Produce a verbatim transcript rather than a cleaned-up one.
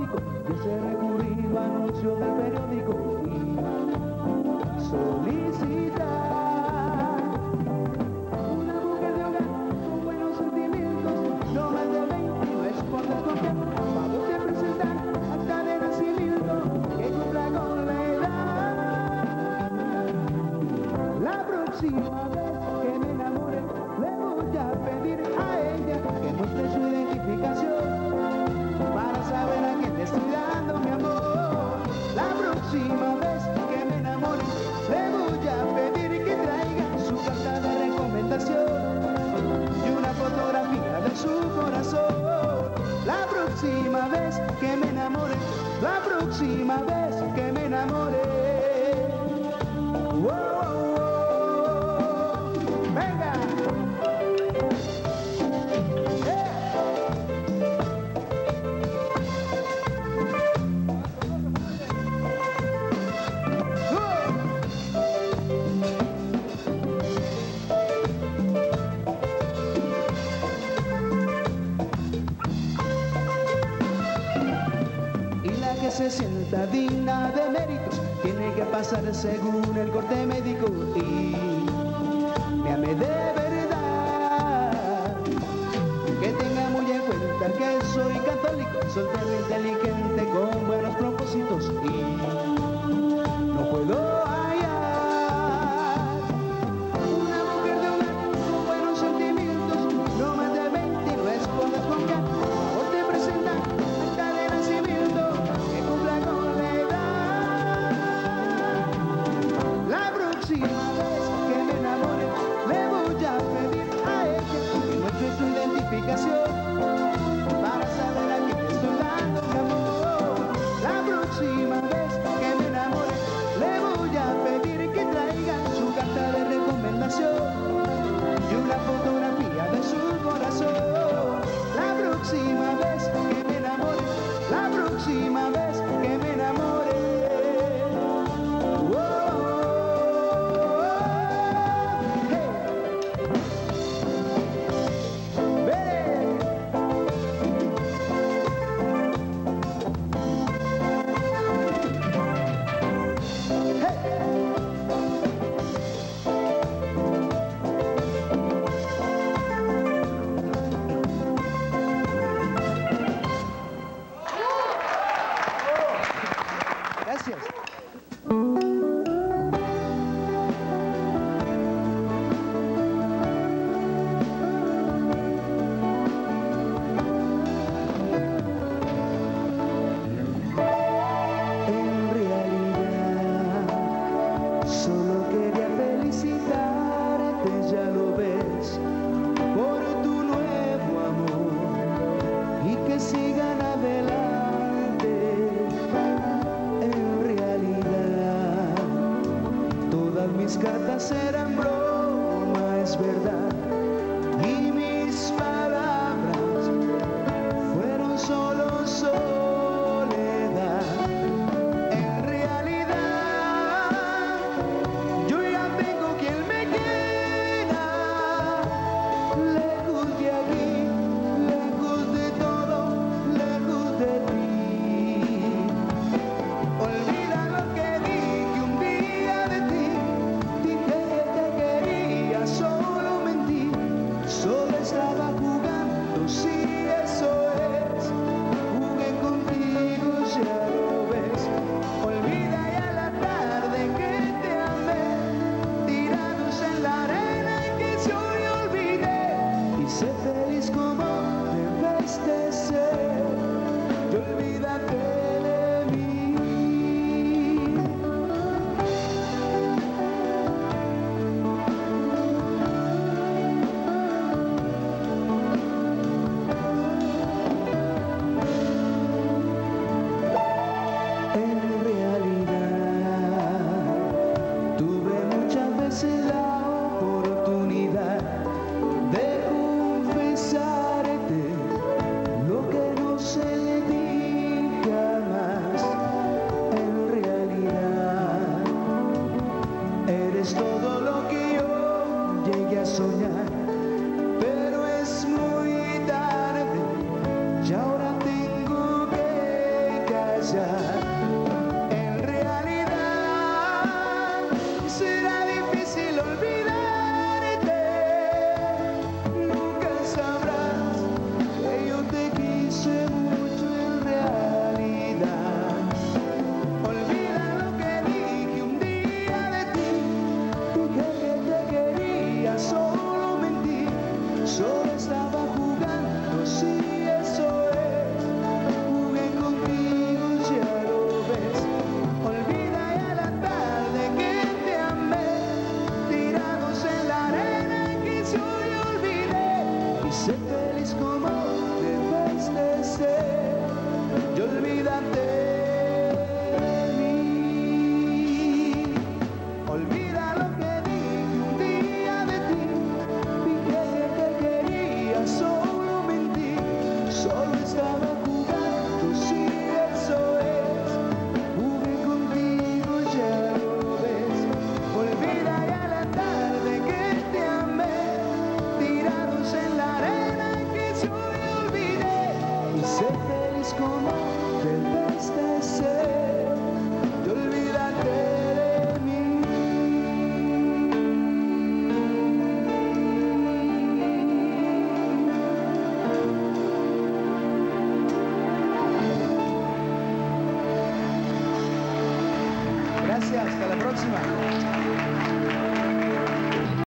telefónico y ese recurrido anuncio del periódico y solicitar una mujer de hogar con buenos sentimientos, no más de veinte, no es por desconfiar. Vamos a presentar acta de nacimiento que cumpla con la edad. La próxima vez que me enamore le voy a pedir a ella que muestre su identificación para saber a quién le estoy dando mi amor. La próxima vez que me enamore le voy a pedir que traiga su carta de recomendación y una fotografía de su corazón. La próxima vez que me enamore, la próxima vez que me enamore. Wow, wow, wow. Venga. Se sienta digna de méritos, tiene que pasar según el corte médico y me ame de verdad, que tenga muy en cuenta que soy católico, soltero, inteligente, con buenos propósitos y no puedo hallar una mujer de hogar con buenos sentimientos, no más de veinte, no es por desconfiar. Por te presenta acta de nacimiento que cumpla con la edad. La próxima vez que me enamore le voy a pedir a ella que muestre su identificación para saber a quién le estoy dando mi amor. La próxima vez que me enamore le voy a pedir que traiga su carta de recomendación y una fotografía de su corazón. La próxima vez que me enamore, la próxima vez que me enamore. Oh, oh, oh, hey. Ven. Gracias. En realidad, solo quería felicitarte, ya lo ves, por tu nuevo amor y que sigan adelante. En realidad, todas mis cartas eran broma, es verdad, y mis palabras fueron solo soledad. En realidad, yo ya tengo quien me quiera, lejos de aquí, lejos de todo, lejos de ti. Olvida lo que dije un día de ti, dije que te quería, solo mentí, solo estaba jugando, sí, eso es, jugué contigo, ya lo ves. Olvida ya la tarde que te amé, tirados en la arena en que yo me olvidé, y sé feliz como debes de ser, y olvídate de mí. En realidad, tuve muchas veces la oportunidad de confesarte lo que no se le dije marchar. En realidad será difícil olvidarte. Nunca sabrás que yo te quise mucho en realidad. Olvida lo que dije un día de ti. Dije que te quería, solo mentí. Solo estaba jugando, sí, eso es. Jugué contigo, ya lo ves. Olvida ya la tarde que te amé. Tirados en la arena que yo ya olvidé. Y sé feliz como debes de ser. Y olvídate de mí. Olvida lo que dije un día de ti. Dije que te quería, solo mentí. Solo estaba jugando, sí, eso es. Jugué contigo, ya lo ves. Olvida ya la tarde que te amé. Tirados en la arena que yo ya olvidé. Y sé feliz como debes de ser. Y olvídate de mí. Gracias, hasta la próxima.